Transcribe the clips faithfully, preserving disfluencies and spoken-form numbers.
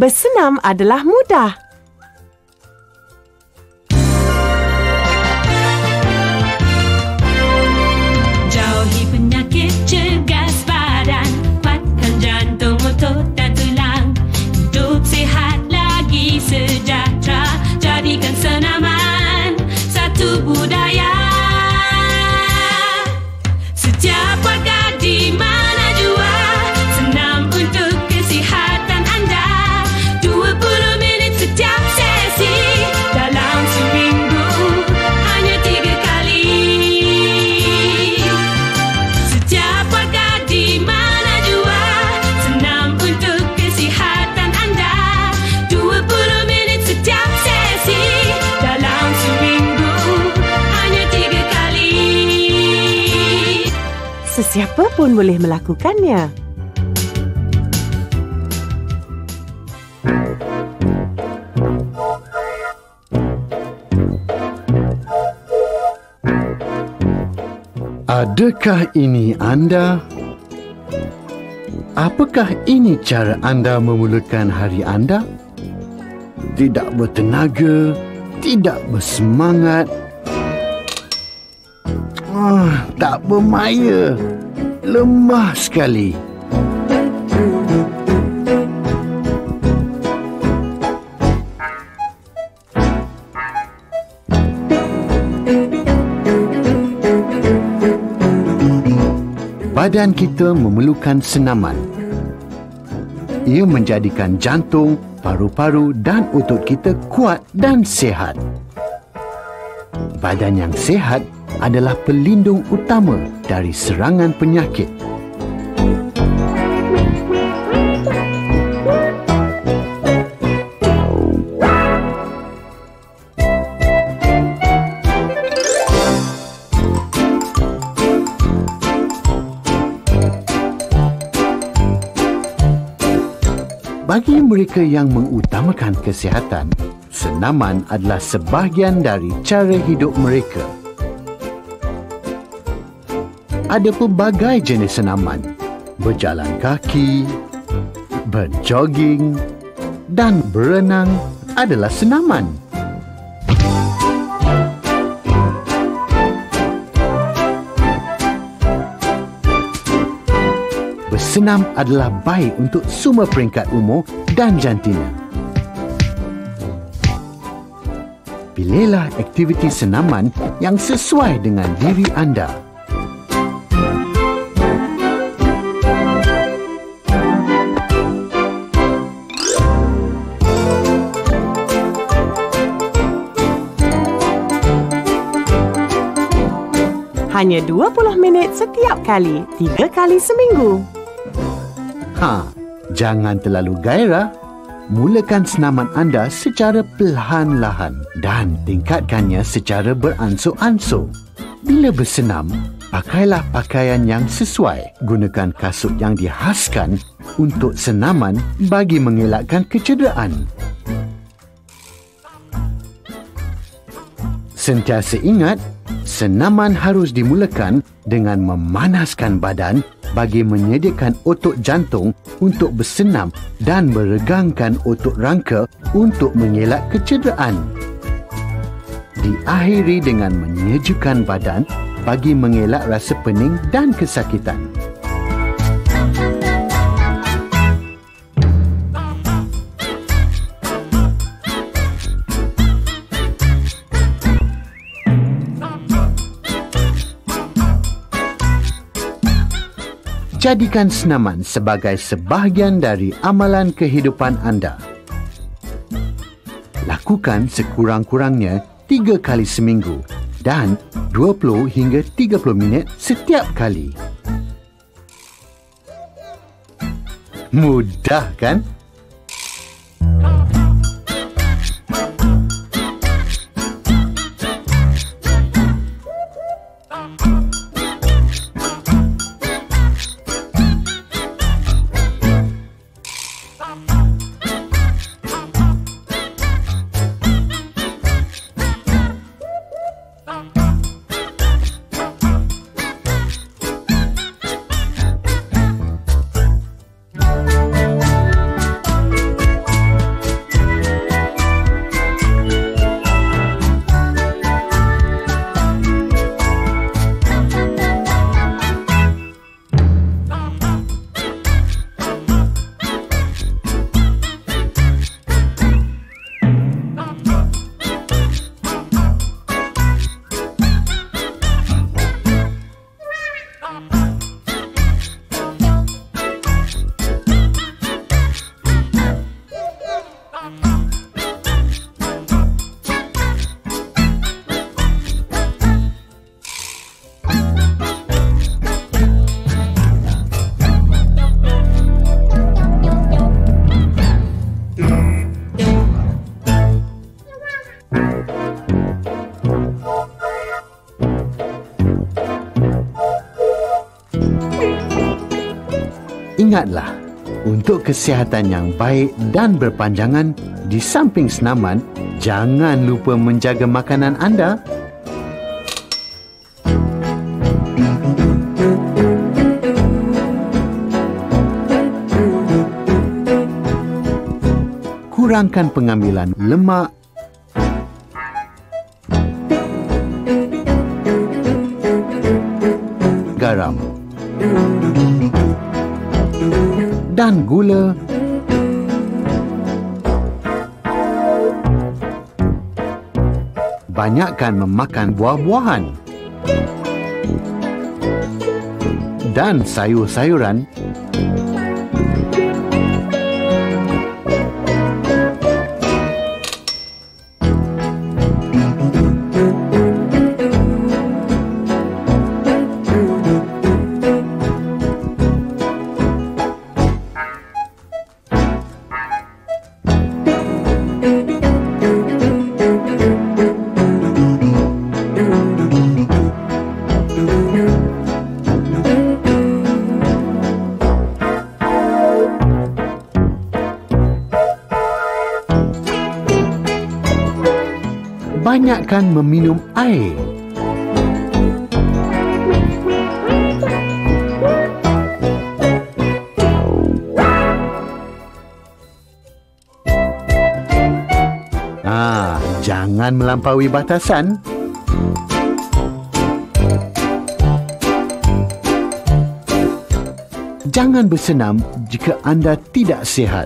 Bersenam adalah mudah. Jauhi penyakit, cergas badan, kuatkan jantung, otot dan tulang. Hidup sihat lagi sejahtera, jadikan senaman satu budaya. Setiap warga di mana jua, senam untuk kesihatan anda. dua puluh minit setiap sesi, dalam seminggu hanya tiga kali. Setiap warga di mana jua, senam untuk kesihatan anda. dua puluh minit setiap sesi, dalam seminggu hanya tiga kali. Sesiapa pun boleh melakukannya. Adakah ini anda? Apakah ini cara anda memulakan hari anda? Tidak bertenaga, tidak bersemangat, ah, tak bermaya, lemah sekali. Badan kita memerlukan senaman. Ia menjadikan jantung, paru-paru dan otot kita kuat dan sihat. Badan yang sihat adalah pelindung utama dari serangan penyakit. Bagi mereka yang mengutamakan kesihatan, senaman adalah sebahagian dari cara hidup mereka. Ada pelbagai jenis senaman, berjalan kaki, berjoging dan berenang adalah senaman. Bersenam adalah baik untuk semua peringkat umur dan jantina. Pilihlah aktiviti senaman yang sesuai dengan diri anda. Hanya dua puluh minit setiap kali, tiga kali seminggu. Ha, jangan terlalu gairah. Mulakan senaman anda secara perlahan-lahan dan tingkatkannya secara beransur-ansur. Bila bersenam, pakailah pakaian yang sesuai. Gunakan kasut yang dihaskan untuk senaman bagi mengelakkan kecederaan. Sentiasa ingat, senaman harus dimulakan dengan memanaskan badan bagi menyediakan otot jantung untuk bersenam dan meregangkan otot rangka untuk mengelak kecederaan. Diakhiri dengan menyejukkan badan bagi mengelak rasa pening dan kesakitan. Jadikan senaman sebagai sebahagian dari amalan kehidupan anda. Lakukan sekurang-kurangnya tiga kali seminggu dan dua puluh hingga tiga puluh minit setiap kali. Mudah kan? Ingatlah, untuk kesihatan yang baik dan berpanjangan, di samping senaman, jangan lupa menjaga makanan anda. Kurangkan pengambilan lemak, garam dan gula. Banyakkan memakan buah-buahan dan sayur-sayuran. Banyakkan meminum air. Ah, jangan melampaui batasan. Jangan bersenam jika anda tidak sihat.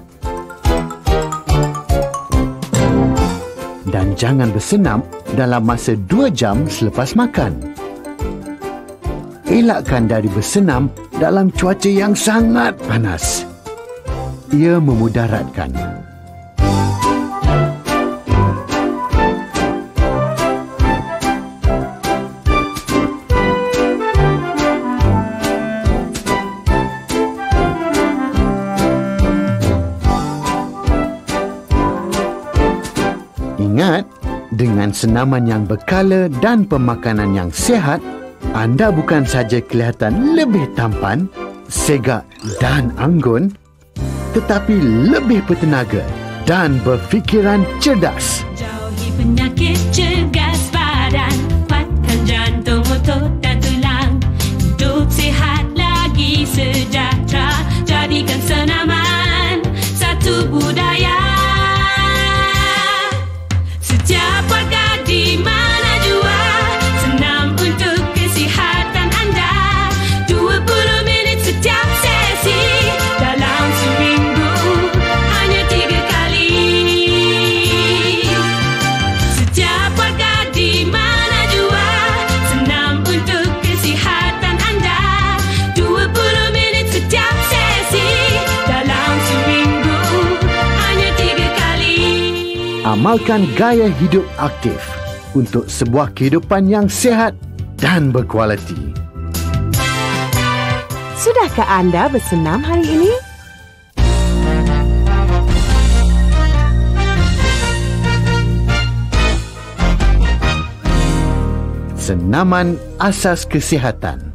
Dan jangan bersenam dalam masa dua jam selepas makan. Elakkan dari bersenam dalam cuaca yang sangat panas. Ia memudaratkan. Ingat, dengan senaman yang berkala dan pemakanan yang sihat, anda bukan saja kelihatan lebih tampan, segak dan anggun, tetapi lebih bertenaga dan berfikiran cerdas. Jauhi penyakit, cergas badan, kuatkan jantung, otot dan tulang. Hidup sihat lagi sejahtera, jadikan senaman satu budaya. Setiap warga di mana jua, senam untuk kesihatan anda. dua puluh minit setiap sesi, dalam seminggu hanya tiga kali. Setiap warga di mana jua, senam untuk kesihatan anda. dua puluh minit setiap sesi, dalam seminggu hanya tiga kali. Amalkan gaya hidup aktif untuk sebuah kehidupan yang sihat dan berkualiti. Sudahkah anda bersenam hari ini? Senaman asas kesihatan.